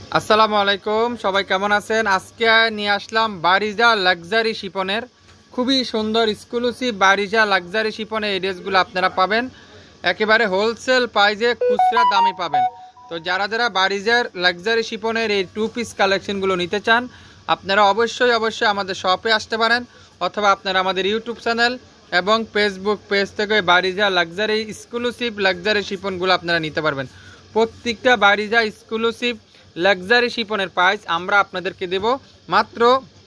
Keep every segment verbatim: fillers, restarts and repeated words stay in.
আসসালামু আলাইকুম, সবাই কেমন আছেন? আজকে নিয়ে আসলাম বারিজা লাক্সারি শিপনের খুবই সুন্দর এক্সক্লুসিভ বারিজা লাক্সারি শিপনের এই ড্রেসগুলো আপনারা পাবেন একেবারে হোলসেল প্রাইসে, খুচরা দামে পাবেন। তো যারা যারা বারিজার লাক্সারি শিপনের এই টু পিস কালেকশনগুলো নিতে চান আপনারা অবশ্যই অবশ্যই আমাদের শপে আসতে পারেন, অথবা আপনারা আমাদের ইউটিউব চ্যানেল এবং ফেসবুক পেজ থেকে বারিজা লাক্সারি এক্সক্লুসিভ লাক্সারি শিপনগুলো আপনারা নিতে পারবেন। প্রত্যেকটা বারিজা এক্সক্লুসিভ লাক্সারি শিপনের প্রাইস আমরা আপনাদেরকে দেব মাত্র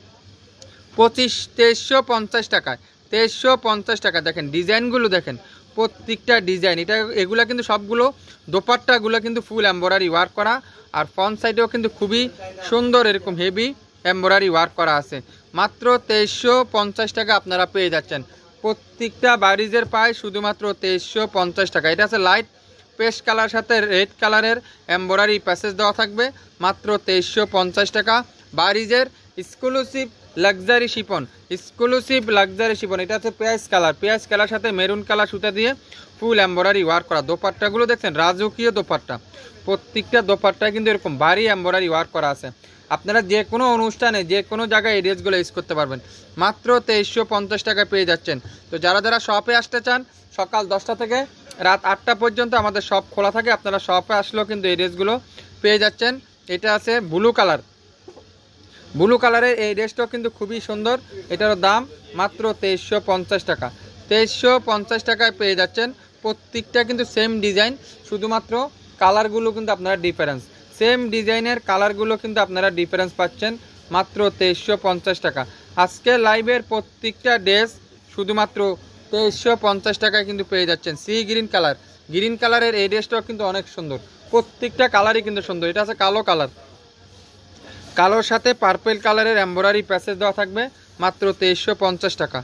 পঁচিশ তেইশশো পঞ্চাশ টাকায়। তেইশশো পঞ্চাশ টাকা। দেখেন ডিজাইনগুলো, দেখেন প্রত্যেকটা ডিজাইন, এটা এগুলো কিন্তু সবগুলো দোপাট্টাগুলো কিন্তু ফুল এমব্রয়ডারি ওয়ার্ক করা, আর ফ্রন্ট সাইডেও কিন্তু খুবই সুন্দর এরকম হেভি এমব্রয়ডারি ওয়ার্ক করা আছে। মাত্র তেইশশো পঞ্চাশ টাকা আপনারা পেয়ে যাচ্ছেন। প্রত্যেকটা বারিজের প্রাইস শুধুমাত্র তেইশশো পঞ্চাশ টাকা। এটা আছে লাইট পেস্ট কালার সাথে রেড কালারের এমব্রয়ডারি প্যাসেজ দেওয়া থাকবে, মাত্র তেইশশো পঞ্চাশ টাকা। বারিজের exclusive luxury chiffon, exclusive luxury chiffon. এটা হচ্ছে পেঁয়াজ কালার, পেঁয়াজ কালার সাথে মেরুন কালার সুতা দিয়ে ফুল এমব্রয়ডারি ওয়ার্ক করা। দোপাট্টাগুলো দেখছেন রাজকীয় দোপাট্টা, প্রত্যেকটা দোপাট্টায় কিন্তু এরকম ভারী এমব্রয়ডারি ওয়ার্ক করা আছে। আপনারা যে কোনো অনুষ্ঠানে যে কোনো জায়গায় এই ড্রেসগুলো ইউজ করতে পারবেন, মাত্র তেইশশো পঞ্চাশ টাকায় পেয়ে যাচ্ছেন। তো যারা যারা শপে আসতে চান সকাল দশটা থেকে রাত আটটা পর্যন্ত আমাদের শপ খোলা থাকে, আপনারা শপে আসলেও কিন্তু এই ড্রেসগুলো পেয়ে যাচ্ছেন। এটা আছে ব্লু কালার, ব্লু কালারের এই ড্রেসটাও কিন্তু খুবই সুন্দর, এটারও দাম মাত্র তেইশশো পঞ্চাশ টাকা। তেইশশো পঞ্চাশ টাকায় পেয়ে যাচ্ছেন। প্রত্যেকটা কিন্তু সেম ডিজাইন, শুধুমাত্র কালারগুলো কিন্তু আপনারা ডিফারেন্স, সেম ডিজাইনের কালারগুলো কিন্তু আপনারা ডিফারেন্স পাচ্ছেন মাত্র তেইশশো পঞ্চাশ টাকা। আজকে লাইভের প্রত্যেকটা ড্রেস শুধুমাত্র তেইশশো পঞ্চাশ টাকায় কিন্তু পেয়ে যাচ্ছেন। সি গ্রিন কালার, গ্রিন কালারের এই ড্রেসটাও কিন্তু অনেক সুন্দর, প্রত্যেকটা কালারই কিন্তু সুন্দর। এটা আছে কালো কালার, কালোর সাথে পার্পল কালারের এমব্রয়ডারি প্যাসেজ দেওয়া থাকবে, মাত্র তেইশশো পঞ্চাশ টাকা।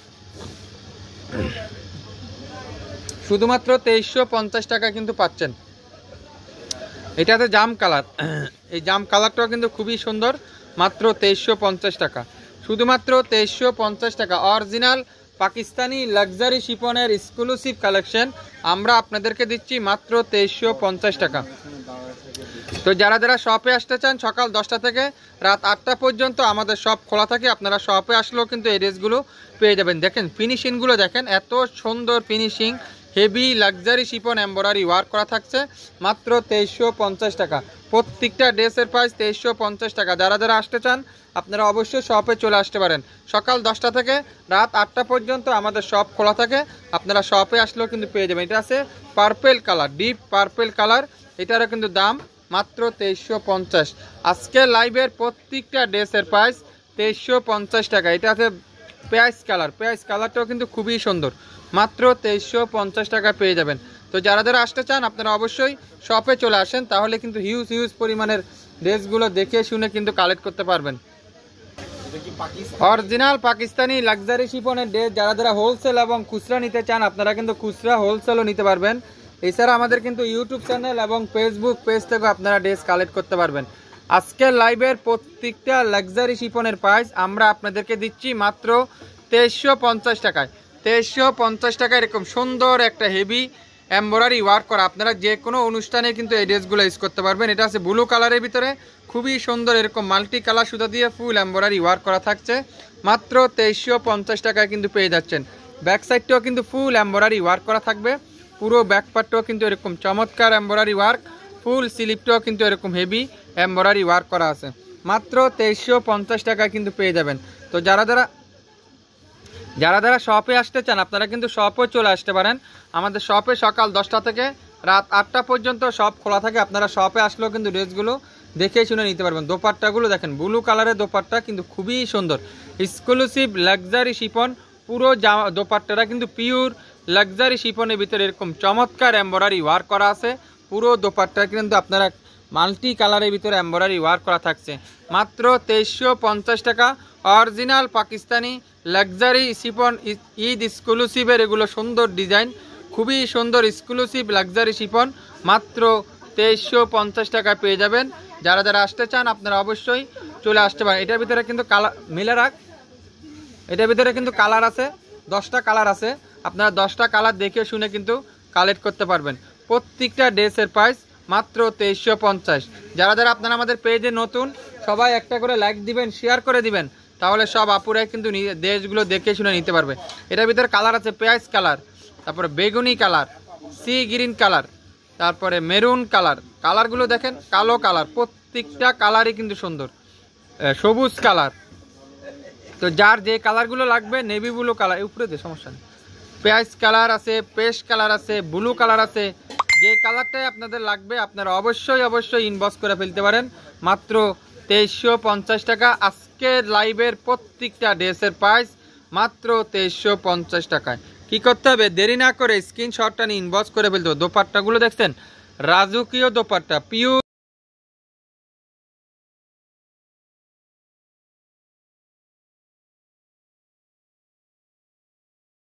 শুধুমাত্র তেইশশো পঞ্চাশ টাকা কিন্তু পাচ্ছেন। এটাতে জাম কালার, এই জাম কালারটাও কিন্তু খুবই সুন্দর, মাত্র তেইশশো পঞ্চাশ টাকা। শুধুমাত্র তেইশশো পঞ্চাশ টাকা। অরিজিনাল পাকিস্তানি লাক্সারি শিপনের এক্সক্লুসিভ কালেকশন আমরা আপনাদেরকে দিচ্ছি মাত্র তেইশশো পঞ্চাশ টাকা। তো যারা যারা শপে আসতে চান সকাল দশটা থেকে রাত আটটা পর্যন্ত আমাদের শপ খোলা থাকে, আপনারা শপে আসলেও কিন্তু এই ড্রেসগুলো পেয়ে যাবেন। দেখেন ফিনিশিংগুলো, দেখেন এত সুন্দর finishing, heavy luxury chiffon embroidery work করা থাকছে, মাত্র তেইশশো পঞ্চাশ টাকা। প্রত্যেকটা ড্রেসের প্রাইস তেইশশো পঞ্চাশ টাকা। যারা যারা আসতে চান আপনারা অবশ্যই শপে চলে আসতে পারেন। সকাল দশটা থেকে রাত আটটা পর্যন্ত আমাদের শপ খোলা থাকে, আপনারা শপে আসলেও কিন্তু পেয়ে যাবেন। এটা আছে purple colour, deep purple colour, এটারও কিন্তু দাম মাত্র তেইশশো পঞ্চাশ। আজকে লাইভের প্রত্যেকটা ড্রেসের প্রাইস তেইশশো পঞ্চাশ টাকা। এটা আছে পেঁয়াজ কালার, পেঁয়াজ কালারটাও কিন্তু খুবই সুন্দর, মাত্র তেইশশো পঞ্চাশ টাকা পেয়ে যাবেন। তো যারা যারা আসতে চান আপনারা অবশ্যই শপে চলে আসেন, তাহলে কিন্তু হিউজ হিউজ পরিমাণের ড্রেসগুলো দেখে শুনে কিন্তু কালেক্ট করতে পারবেন। অরিজিনাল পাকিস্তানি লাক্সারি শিপনের ড্রেস যারা যারা হোলসেল এবং খুচরা নিতে চান আপনারা কিন্তু খুচরা হোলসেলও নিতে পারবেন। এছাড়া আমাদের কিন্তু ইউটিউব চ্যানেল এবং ফেসবুক পেজ থেকে আপনারা ড্রেস কালেক্ট করতে পারবেন। আজকের লাইভের প্রত্যেকটা লাক্সারি শিপনের প্রাইস আমরা আপনাদেরকে দিচ্ছি মাত্র তেইশশো পঞ্চাশ টাকায়। তেইশশো পঞ্চাশ টাকায় এরকম সুন্দর একটা হেভি এমব্রয়ডারি ওয়ার্ক করা, আপনারা যে কোনো অনুষ্ঠানে কিন্তু এই ড্রেসগুলো ইউজ করতে পারবেন। এটা আছে ব্লু কালারের ভিতরে খুবই সুন্দর এরকম মাল্টি কালার সুতা দিয়ে ফুল এমব্রয়ডারি ওয়ার্ক করা থাকছে, মাত্র তেইশশো পঞ্চাশ টাকায় কিন্তু পেয়ে যাচ্ছেন। ব্যাক সাইডটাও কিন্তু ফুল এমব্রয়ডারি ওয়ার্ক করা থাকবে, পুরো ব্যাক পার্টটাও কিন্তু এরকম চমৎকার এমব্রয়ডারি ওয়ার্ক, ফুল স্লিপটাও কিন্তু এরকম হেভি এমব্রয়ডারি ওয়ার্ক করা আছে, মাত্র তেইশশো পঞ্চাশ টাকায় কিন্তু পেয়ে যাবেন। তো যারা যারা যারা যারা শপে আসতে চান আপনারা কিন্তু শপে চলে আসতে পারেন। আমাদের শপে সকাল দশটা থেকে রাত আটটা পর্যন্ত শপ খোলা থাকে, আপনারা শপে আসলেও কিন্তু ড্রেসগুলো দেখে শুনে নিতে পারবেন। দোপাট্টাগুলো দেখেন ব্লু কালারের দোপাট্টা কিন্তু খুবই সুন্দর, এক্সক্লুসিভ লাক্সারি শিপন। পুরো জামা দোপাট্টাটা কিন্তু পিওর লাক্সারি শিপনের ভিতরে এরকম চমৎকার এমব্রয়ডারি ওয়ার্ক করা আছে। পুরো দোপাট্টা কিন্তু আপনারা মাল্টি কালারের ভিতরে এমব্রয়ডারি ওয়ার্ক করা থাকছে, মাত্র তেইশশো পঞ্চাশ টাকা। Original Pakistani luxury chiffon Eid এক্সক্লুসিভের এগুলো সুন্দর ডিজাইন, খুবই সুন্দর এক্সক্লুসিভ লাক্সারি শিপন, মাত্র তেইশশো পঞ্চাশ টাকায় পেয়ে যাবেন। যারা যারা আসতে চান আপনারা অবশ্যই চলে আসতে পারেন। এটার ভিতরে কিন্তু কালার মিলে রাখ, এটার ভিতরে কিন্তু কালার আছে, দশটা কালার আছে, আপনারা দশটা কালার দেখে শুনে কিন্তু কালেক্ট করতে পারবেন। প্রত্যেকটা ড্রেসের প্রাইস মাত্র তেইশশো পঞ্চাশ। যারা যারা আপনারা আমাদের পেজে নতুন সবাই একটা করে লাইক দিবেন, শেয়ার করে দিবেন, তাহলে সব আপুরাই কিন্তু ড্রেসগুলো দেখে শুনে নিতে পারবে। এটার ভিতরে কালার আছে পেঁয়াজ কালার, তারপরে বেগুনি কালার, সি গ্রিন কালার, তারপরে মেরুন কালার। কালারগুলো দেখেন, কালো কালার, প্রত্যেকটা কালারই কিন্তু সুন্দর। সবুজ কালার, তো যার যে কালারগুলো লাগবে, নেভি ব্লু কালার, উপরে দিয়ে সমস্যা নেই, পেঁয়াজ কালার আছে, পেস্ট কালার আছে, ব্লু কালার আছে, যে কালারটাই আপনাদের লাগবে আপনারা অবশ্যই অবশ্যই ইনবক্স করে ফেলতে পারেন। মাত্র তেইশশো পঞ্চাশ টাকা। আজকের লাইভের প্রত্যেকটা ড্রেসের প্রাইস মাত্র তেইশশো পঞ্চাশ টাকায়। কি করতে হবে, দেরি না করে স্ক্রিনশটটা নিয়ে ইনবক্স করে ফেলতে হবে। দোপাট্টাগুলো দেখছেন, রাজকীয় দোপাট্টা, পিওর